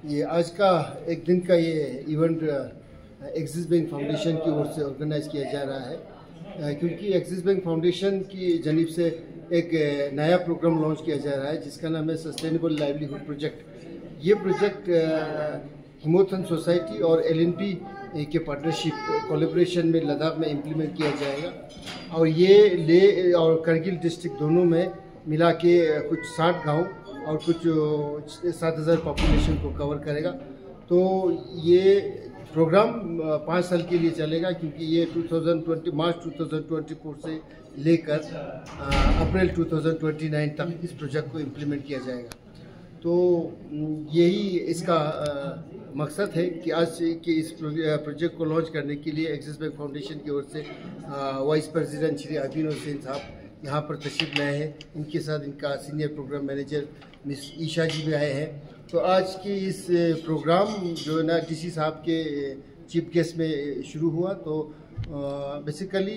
ये आज का एक दिन का ये इवेंट एक्सिस बैंक फाउंडेशन की ओर से ऑर्गेनाइज किया जा रहा है, क्योंकि एक्सिस बैंक फाउंडेशन की जानिब से एक नया प्रोग्राम लॉन्च किया जा रहा है जिसका नाम है सस्टेनेबल लाइवलीहुड प्रोजेक्ट। ये प्रोजेक्ट हिमोथन सोसाइटी और LNP के पार्टनरशिप कोलैबोरेशन में लद्दाख में इम्प्लीमेंट किया जाएगा और ये लेह और करगिल डिस्ट्रिक्ट दोनों में मिला के कुछ 60 गाँव और कुछ 7,000 पॉपुलेशन को कवर करेगा। तो ये प्रोग्राम 5 साल के लिए चलेगा, क्योंकि ये मार्च 2024 से लेकर अप्रैल 2029 तक इस प्रोजेक्ट को इम्प्लीमेंट किया जाएगा। तो यही इसका मकसद है कि आज के इस प्रोजेक्ट को लॉन्च करने के लिए एक्सिस बैंक फाउंडेशन की ओर से वाइस प्रेसिडेंट श्री अबीन हुसैन साहब यहाँ पर तशरीफ लाए हैं। इनके साथ इनका senior programme manager miss Isha ji भी आए हैं। तो आज की इस प्रोग्राम जो है ना DC साहब के चीफ गेस्ट में शुरू हुआ। तो बेसिकली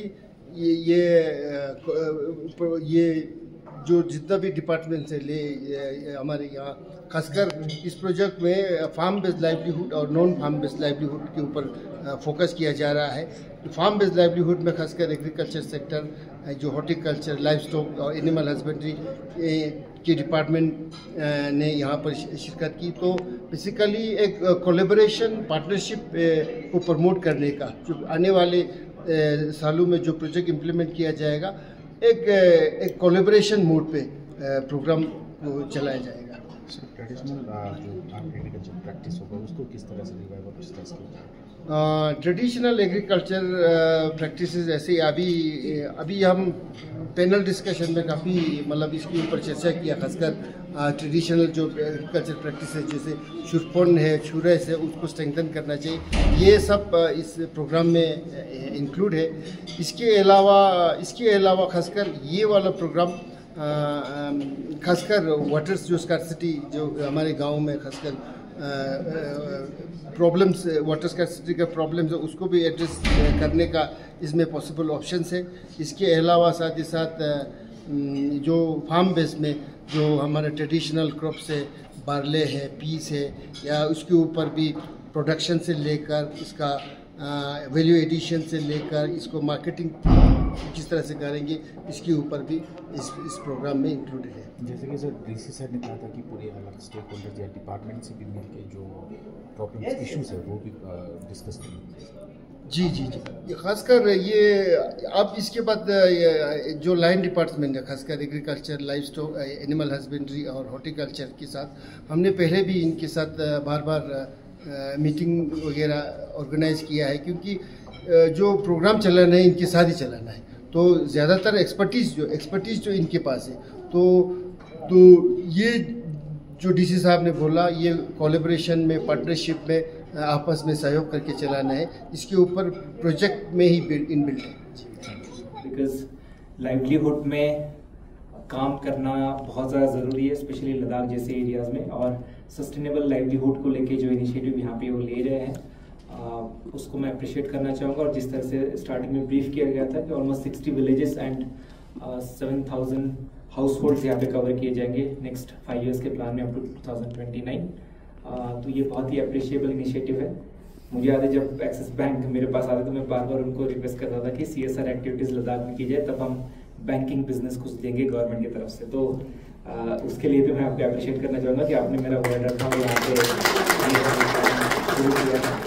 ये जो जितना भी डिपार्टमेंट है ले हमारे यहाँ खासकर इस प्रोजेक्ट में फार्म बेस्ड लाइवलीहुड और नॉन फार्म बेस्ड लाइवलीहुड के ऊपर फोकस किया जा रहा है। तो फार्म बेस्ड लाइवलीहुड में खासकर एग्रीकल्चर सेक्टर, जो हॉर्टिकल्चर, लाइव स्टॉक और एनिमल हस्बेंड्री के डिपार्टमेंट ने यहाँ पर शिरकत की। तो बेसिकली एक कोलैबोरेशन पार्टनरशिप को प्रमोट करने का, जो आने वाले सालों में जो प्रोजेक्ट इम्प्लीमेंट किया जाएगा, एक कोलैबोरेशन मोड पे प्रोग्राम को चलाया जाएगा। ट्रेडिशनल जो एग्रीकल्चर प्रैक्टिस होगा उसको किस तरह से रिवाइव और स्ट्रेस किया जाएगा? ट्रेडिशनल एग्रीकल्चर प्रैक्टिसेस ऐसे अभी हम पैनल डिस्कशन में काफ़ी मतलब इसके ऊपर चर्चा किया। खासकर ट्रेडिशनल जो एग्रीकल्चर प्रैक्टिसेस जैसे शुरपन है, छुरस है, उसको स्ट्रेंथन करना चाहिए। ये सब इस प्रोग्राम में इंक्लूड है। इसके अलावा खासकर ये वाला प्रोग्राम खासकर वाटर्स जो स्कार्सिटी जो हमारे गांव में खासकर प्रॉब्लम्स, वाटर स्कार्सिटी का प्रॉब्लम्स है, उसको भी एड्रेस करने का इसमें पॉसिबल ऑप्शंस है। इसके अलावा साथ ही साथ जो फार्म बेस में जो हमारे ट्रेडिशनल क्रॉप्स है, बारले है, पीस है, या उसके ऊपर भी प्रोडक्शन से लेकर इसका वैल्यू एडिशन से लेकर इसको मार्केटिंग किस तरह से करेंगे, इसके ऊपर भी इस प्रोग्राम में इंक्लूडेड है। जैसे कि सर DC सर ने कहा था कि पूरे अलग स्टेक होल्डर्स या डिपार्टमेंट से भी मिलकर जो प्रॉब्लम्स इश्यूज है वो भी डिस्कस करेंगे। जी, ये खासकर ये अब इसके बाद जो लाइन डिपार्टमेंट है, खासकर agriculture, livestock, animal husbandry और हॉर्टिकल्चर के साथ हमने पहले भी इनके साथ बार मीटिंग वगैरह ऑर्गेनाइज किया है, क्योंकि जो प्रोग्राम चलाना है इनके साथ ही चलाना है। तो ज़्यादातर एक्सपर्टीज़ जो इनके पास है, तो ये जो DC साहब ने बोला, ये कोलैबोरेशन में, पार्टनरशिप में आपस में सहयोग करके चलाना है। इसके ऊपर प्रोजेक्ट में ही इनबिल्ट है। बिकॉज लाइवलीहुड में काम करना बहुत ज़्यादा ज़रूरी है, स्पेशली लद्दाख जैसे एरियाज़ में। और सस्टेनेबल लाइवलीहुड को लेके जो इनिशिएटिव यहाँ पे वो ले रहे हैं, उसको मैं अप्रिशिएट करना चाहूँगा। और जिस तरह से स्टार्टिंग में ब्रीफ किया गया था कि almost 60 villages and 7,000 households यहाँ पे कवर किए जाएंगे नेक्स्ट 5 ईयर्स के प्लान में अप टू 2029। तो ये बहुत ही अप्रिशिएबल इनिशिएटिव है। मुझे याद है जब एक्सिस बैंक मेरे पास आते तो मैं बार बार उनको रिक्वेस्ट करता था कि CSR एक्टिविटीज़ लद्दाख में की जाए, तब हम बैंकिंग बिजनेस कुछ देंगे गवर्नमेंट की तरफ से। तो उसके लिए भी मैं आपको अप्रिशिएट करना चाहूँगा कि आपने मेरा वर्ड रखा और यहाँ पे शुरू किया।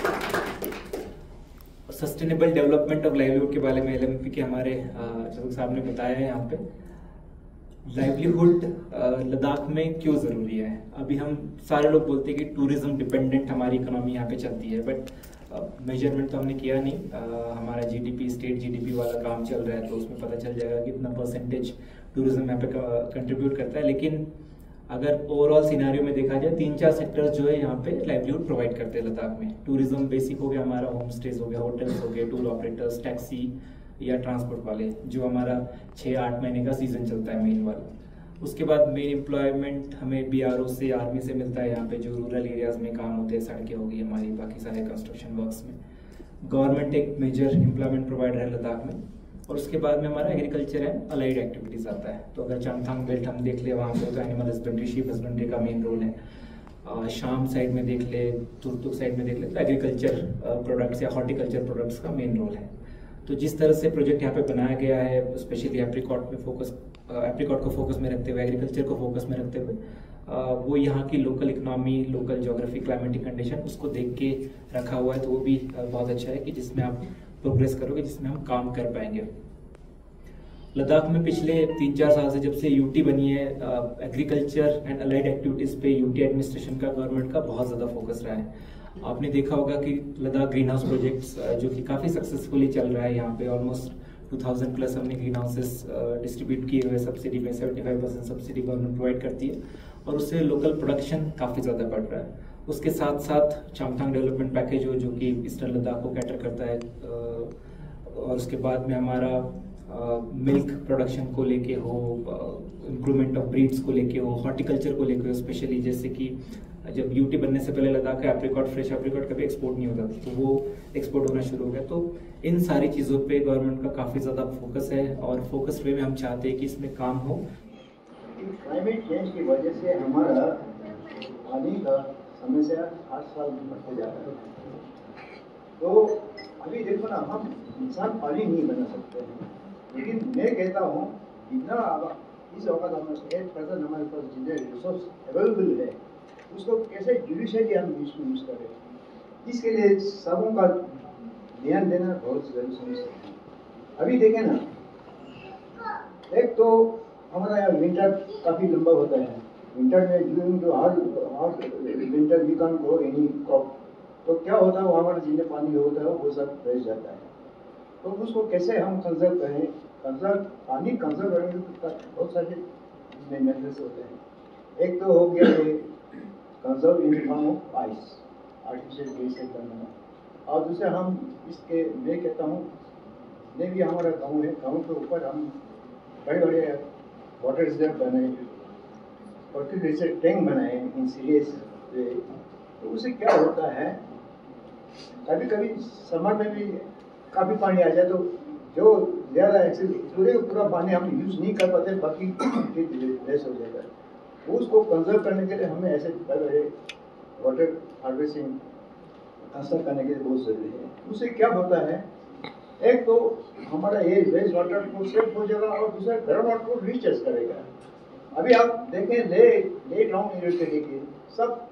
सस्टेनेबल डेवलपमेंट ऑफ लाइवलीहुड के बारे में LMP के हमारे चौधरी साहब ने बताया है। यहाँ पे लाइवलीहुड लद्दाख में क्यों ज़रूरी है। अभी हम सारे लोग बोलते हैं कि टूरिज्म डिपेंडेंट हमारी इकोनॉमी यहाँ पे चलती है, बट मेजरमेंट तो हमने किया नहीं। हमारा GDP, स्टेट GDP वाला काम चल रहा है, तो उसमें पता चल जाएगा कितना परसेंटेज टूरिज्म यहाँ पे कंट्रीब्यूट करता है। लेकिन अगर ओवरऑल सिनारियो में देखा जाए, 3-4 सेक्टर्स जो है यहाँ पे लाइवलीहुड प्रोवाइड करते हैं लद्दाख में। टूरिज्म बेसिक हो गया, हमारा होम स्टेज हो गया, होटल्स हो गए, टूर ऑपरेटर्स, टैक्सी या ट्रांसपोर्ट वाले, जो हमारा 6-8 महीने का सीजन चलता है मेन वाला। उसके बाद मेन एम्प्लॉयमेंट हमें BRO से, आर्मी से मिलता है यहाँ पे, जो रूरल एरियाज में काम होते हैं, सड़कें हो गई हमारी, बाकी सारे कंस्ट्रक्शन वर्क्स में। गवर्नमेंट एक मेजर एम्प्लॉयमेंट प्रोवाइडर है लद्दाख में। और उसके बाद में हमारा एग्रीकल्चर एंड अलाइड एक्टिविटीज़ आता है। तो अगर चांगथांग बेल्ट हम देख ले, वहाँ पे तो एनिमल हस्बेंड्री, शीप हस्बेंड्री का मेन रोल है। शाम साइड में देख ले, तुर्तुक साइड में देख ले, तो एग्रीकल्चर प्रोडक्ट्स या हॉर्टिकल्चर प्रोडक्ट्स का मेन रोल है। तो जिस तरह से प्रोजेक्ट यहाँ पे बनाया गया है, स्पेशली एप्रिकॉट को फोकस में रखते हुए, एग्रीकल्चर को फोकस में रखते हुए, वो यहाँ की local economy, local geography, climatic condition उसको देख के रखा हुआ है। तो वो भी बहुत अच्छा है कि जिसमें आप प्रोग्रेस करोगे, जिसमें हम काम कर पाएंगे। लद्दाख में पिछले 3-4 साल से जब से यूटी बनी है, एग्रीकल्चर एंड अलाइड एक्टिविटीज पे यूटी एडमिनिस्ट्रेशन का, गवर्नमेंट का बहुत ज़्यादा फोकस रहा है। आपने देखा होगा कि लद्दाख ग्रीन हाउस प्रोजेक्ट्स जो कि काफ़ी सक्सेसफुली चल रहा है, यहाँ पे ऑलमोस्ट 2000 प्लस हमने ग्रीन हाउसेस डिस्ट्रीब्यूट किए हुए सब्सिडी में। 75% सब्सिडी गवर्नमेंट प्रोवाइड करती है और उससे लोकल प्रोडक्शन काफ़ी ज़्यादा बढ़ रहा है। उसके साथ साथ चांगथांग डेवलपमेंट पैकेज हो, जो कि ईस्टर्न लद्दाख को कैटर करता है, और उसके बाद में हमारा मिल्क प्रोडक्शन को लेके हो, इम्प्रूवमेंट ऑफ ब्रीड्स को लेके हो, हॉर्टिकल्चर को लेके हो, स्पेशली जैसे कि जब यूटी बनने से पहले लद्दाख का एप्रिकॉट, फ्रेश एप्रिकॉट कभी एक्सपोर्ट नहीं होता था, तो वो एक्सपोर्ट होना शुरू हो गया। तो इन सारी चीज़ों पे गवर्नमेंट का काफ़ी ज़्यादा फोकस है और फोकस वे में हम चाहते हैं कि इसमें काम हो। क्लाइमेट चेंज की वजह से हमारा पानी का समस्या हर साल बढ़ते जा रहा है। तो अभी देखो ना, हम इंसान पानी नहीं बना सकते हैं, लेकिन मैं कहता हूँ इतना इस वक्त हमारे पास जितने रिसोर्स अवेलेबल है उसको कैसे जुडिशली हम यूज करें, इसके लिए सबों का ध्यान देना बहुत जरूरी समझते हैं। अभी देखें ना, एक तो हमारा यहाँ विंटर काफ़ी लंबा होता है। विंटर में ड्यूरिंग टू हर winter we can grow any crop, तो क्या होता है वो हमारा जितने पानी होता है वो सब रह जाता है। तो उसको कैसे हम कंजर्व करें, पानी कंजर्व करने के बहुत सारे इसमें मेथड्स होते हैं। एक तो हो गया ये conserve in form of ice, artificial glacier बनाना, और दूसरे हम इसके, मैं कहता हूँ मैं भी, हमारा गाँव है, गाँव के ऊपर हम बड़े बड़े वाटर रिजर्व बनाए, फर्टिलाइजर टैंक बनाए इन सीरियस वे। तो उससे क्या होता है, कभी कभी समर में भी काफ़ी पानी आ जाए तो जो ज़्यादा पूरे पूरा पानी हम यूज़ नहीं कर पाते, बाकी लेस हो जाएगा। तो उसको कंजर्व करने के लिए हमें ऐसे बड़े बड़े वाटर हार्वेस्टिंग कंस्ट्रक्ट करने के लिए बहुत ज़रूरी है। उससे क्या होता है, एक तो हमारा ये वेस्ट वाटर को सेव हो जाएगा और दूसरा ग्राउंड वाटर को रिचार्ज करेगा। अभी आप देखें ले टाउन एरिया के देखिए, सब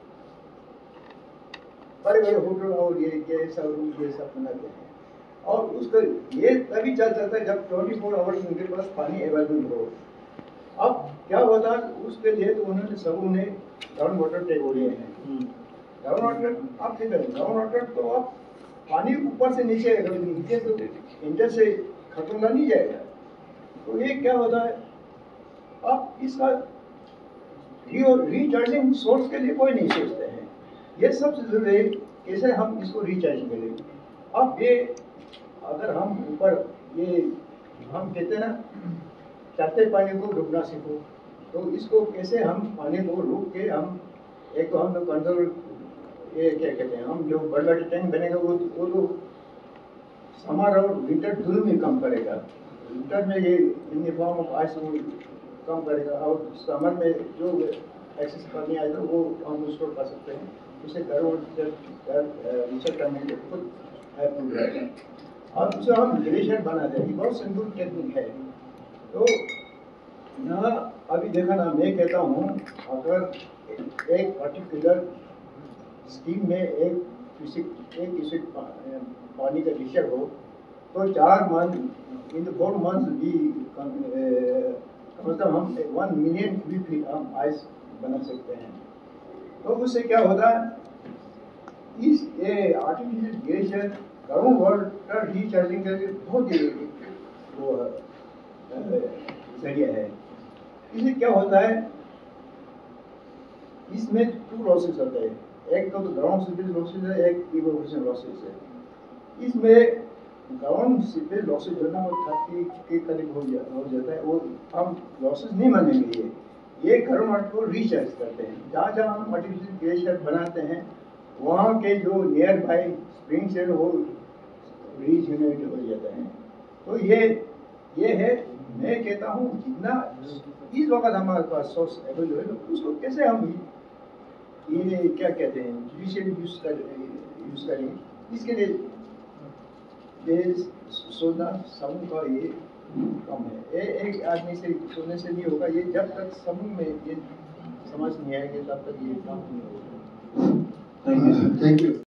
बड़े बड़े होटल और ये सब बनाते हैं, और उसका ये तभी चल सकता है जब 24 आवर्स उनके पास पानी अवेलेबल हो। अब क्या होता है, उसके लिए तो उन्होंने सबों ने ग्राउंड वाटर टैंक हो लिए हैं। ग्राउंड वाटर आप ठीक है, ग्राउंड वाटर तो आप पानी ऊपर से नीचे तो इंजन से खत्म का नहीं जाएगा। तो ये क्या होता है, आप इसका रिचार्जिंग सोर्स के लिए कोई नहीं सोचते हैं। ये सबसे जरूरी है कैसे हम इसको रिचार्ज करें। अब ये अगर हम ऊपर ये हम कहते हैं ना, चलते पानी को रोकना सीखो, तो इसको कैसे हम पानी को रोक के हम, एक तो हम लोग कंट्रोल, ये क्या कहते हैं, हम जो बड़े बड़े टैंक बनेगा वो तो समर और विंटर दोनों में कम करेगा। विंटर में ये इन फॉर्म ऑफ आइस वो कम करेगा, और समर में जो एक्सेस पानी आएगा वो हम स्टोर कर सकते हैं। उसे घर रिसर्च करने के खुद हेल्पफुल रहेगा। और दूसरा हम ग्लेशियर बनाते हैं, बहुत सिंपल टेक्निक है। तो यहाँ अभी देखा ना, मैं कहता हूँ अगर एक पर्टिकुलर स्कीम में एक पानी का ग्लेशियर हो तो 4 मंथ इन 4 मंथ भी मतलब हम 1 मिलियन क्यूबिक फीट हम आइस बना सकते हैं। तो उससे क्या होता है, इस ये artificial glacier ground water recharging का बहुत ही वो जरिया है। इससे क्या होता है, इसमें 2 लॉसेस होते हैं, एक तो ग्राउंड सीपेज लॉसेस है, एक इवोल्यूशन लॉसेस है। इसमें ग्राउंड सीपेज लॉसेस जो ना वो 30 के करीब हो जाता है, वो हम लॉसेस नहीं मानेंगे। ये ग्राउंड वाटर को रिचार्ज करते हैं। जहाँ जहाँ हम आर्टिफिशियल ग्लेशियर बनाते हैं वहाँ के जो नियर बाई स्प्रिंग्स है वो रीजनरेट हो जाता है। तो ये है, मैं कहता हूँ जितना इस वक्त हमारे पास सोर्स अवेलेबल है उसको कैसे हम ये क्या कहते हैं जुडिशियल यूज करें, इसके लिए ये सोना समूह का ये कम है। एक आदमी से सोने से नहीं होगा, ये जब तक समूह में ये समझ नहीं आएंगे तब तक ये काम नहीं होगा। Thank you.